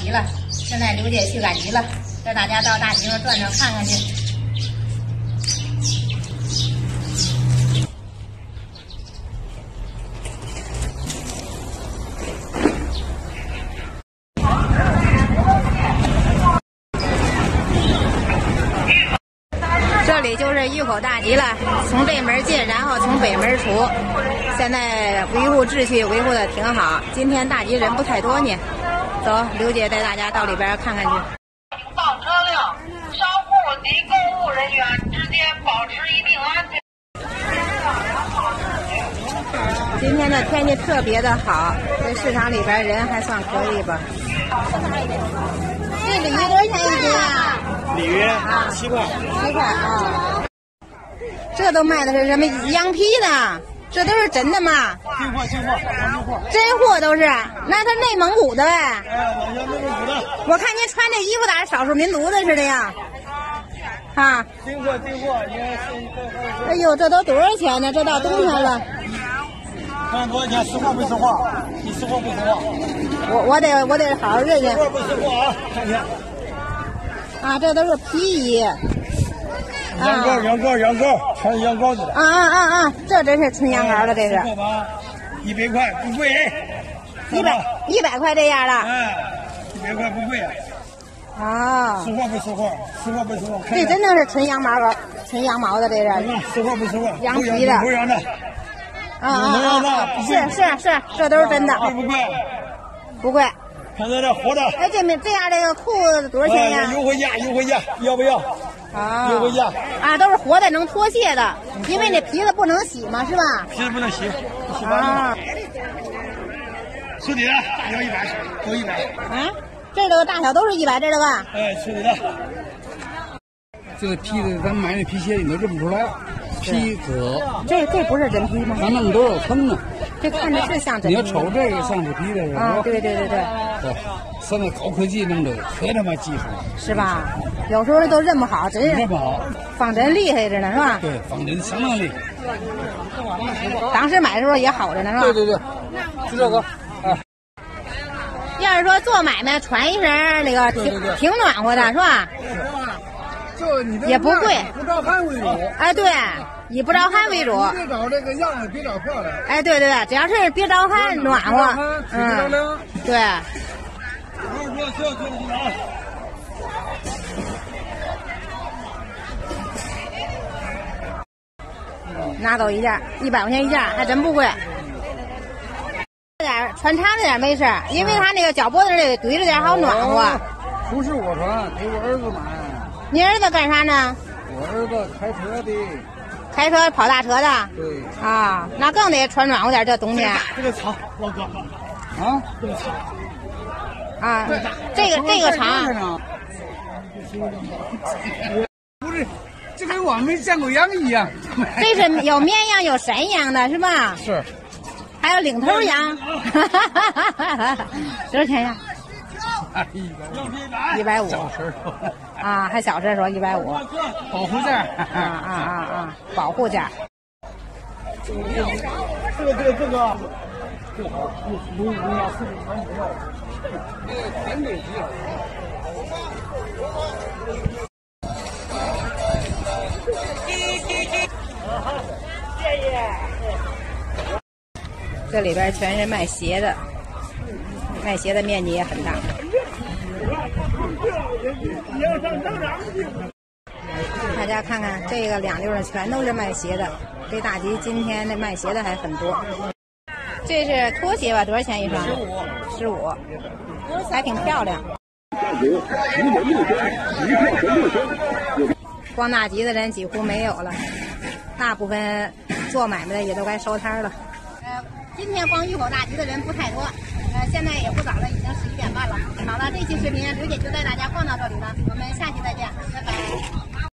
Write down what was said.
集了，现在刘姐去赶集了，带大家到大集上转转看看去。这里就是峪口大集了，从这门进，然后从北门出。现在维护秩序维护的挺好，今天大集人不太多呢。走，刘姐带大家到里边看看去。 停放车辆，商户及购物人员之间保持一定安全。 今天的天气特别的好，这市场里边人还算可以吧。这鲤鱼多少钱一斤啊？ 鲤鱼7块 ，7块啊。这都卖的是什么羊皮的？这都是真的吗？ 进货， 真货都是。那它内蒙古的呗？ 哎，老乡内蒙古的。 我看您穿这衣服咋少数民族的似的呀？啊。 进货，你看。 哎呦，这都多少钱呢？这到冬天了。 看多少钱？实货不实货？你实货不实货？ 我得好好认认。 实货不实货啊？看钱。 啊，这都是皮衣。 羊羔，全是羊羔子的。 这真是纯羊羔的，这是。 100块不贵。 100块这样的。 哎，100块不贵。 啊。 实货不实货？实货不实货？ 这真的是纯羊毛的，这是。 实货不实货？ 羊皮的。 牛羊的。 是，这都是真的。 贵不贵？ 不贵。 看这活的。 哎，这样这个裤子多少钱呀？ 优惠价，要不要？ 啊， 优惠价啊，都是活的，能脱卸的，因为那皮子不能洗嘛，是吧？ 皮子不能洗，洗啊。 处理的，大小100，都100。 啊，这个大小都是100，这个吧？ 哎，处理的。 这个皮子，咱买的皮鞋你都认不出来，皮革。 这不是真皮吗？ 咱们都有层呢。 这看着是像真皮。 你要瞅这个像是皮的是吧？ 啊，对。 现在高科技弄的可他妈技术了， 是吧？有时候都认不好，真是。 认不好。 仿真厉害着呢，是吧？ 对，仿真相当厉害。 当时买的时候也好着呢，是吧？ 对，就这个。哎。 要是说做买卖穿一身那个挺暖和的，是吧？也不贵， 不着汗为主。 哎，对，以不着汗为主。 别找这个样子，别找漂亮。 哎，对，只要是别着汗，暖和。对。拿走一件，100块钱一件，还真不贵。穿长点没事，因为他那个脚脖子这堆着点，好暖和。 不是我穿，给我儿子买。 你儿子干啥呢？ 我儿子开车的。 开车跑大车的。 对。 啊，那更得穿暖和点，这冬天。 这个长，老哥。 啊？ 这个长。 啊，这个长。 不是，这跟我没见过羊一样。 这是有绵羊有山羊的是吧？ 是。 还有领头羊。多少钱呀？150。 小时候。 啊，还小时候150。 保护件。 保护件。 这个好， 这里边全是卖鞋的，卖鞋的面积也很大。大家看看这个2溜的全都是卖鞋的，这大集今天那卖鞋的还很多。这是拖鞋吧？多少钱一双？15，还挺漂亮。逛大集的人几乎没有了，大部分做买卖的也都该收摊了。今天逛峪口大集的人不太多，现在也不早了，已经11点半了。好了，这期视频刘姐就带大家逛到这里了，我们下期再见，拜拜。